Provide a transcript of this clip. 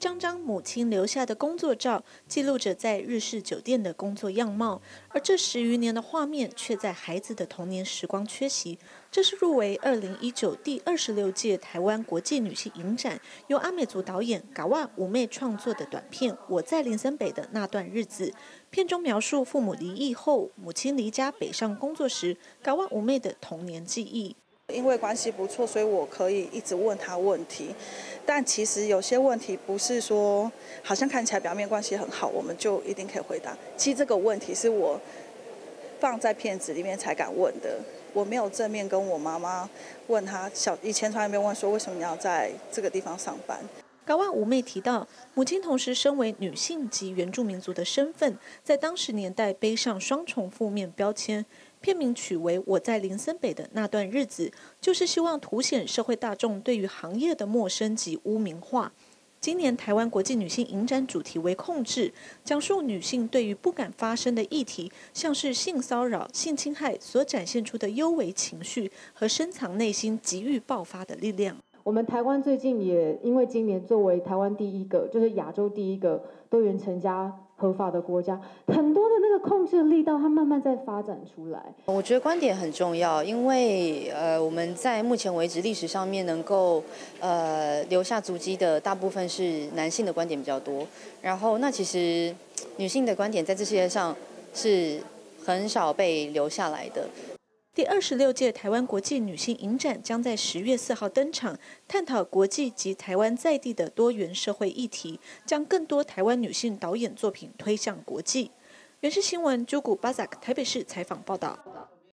张张母亲留下的工作照，记录着在日式酒店的工作样貌，而这10余年的画面却在孩子的童年时光缺席。这是入围2019第26届台湾国际女性影展，由阿美族导演嘎哇五妹创作的短片《我在林森北的那段日子》。片中描述父母离异后，母亲离家北上工作时，嘎哇五妹的童年记忆。 因为关系不错，所以我可以一直问他问题，但其实有些问题不是说好像看起来表面关系很好，我们就一定可以回答。其实这个问题是我放在片子里面才敢问的，我没有正面跟我妈妈问她，以前从来没有问说为什么你要在这个地方上班。 嘎哇五妹提到，母亲同时身为女性及原住民族的身份，在当时年代背上双重负面标签。片名取为《我在林森北的那段日子》，就是希望凸显社会大众对于行业的陌生及污名化。今年台湾国际女性影展主题为控制，讲述女性对于不敢发声的议题，像是性骚扰、性侵害所展现出的幽微情绪和深藏内心急于爆发的力量。 我们台湾最近也因为今年作为台湾第一个，就是亚洲第一个多元成家合法的国家，很多的那个控制的力道，它慢慢在发展出来。 我觉得观点很重要，因为我们在目前为止历史上面能够留下足迹的大部分是男性的观点比较多，然后那其实女性的观点在这世界上是很少被留下来的。 第26届台湾国际女性影展将在10月4号登场，探讨国际及台湾在地的多元社会议题，将更多台湾女性导演作品推向国际。原视新闻朱古巴萨克台北市采访报道。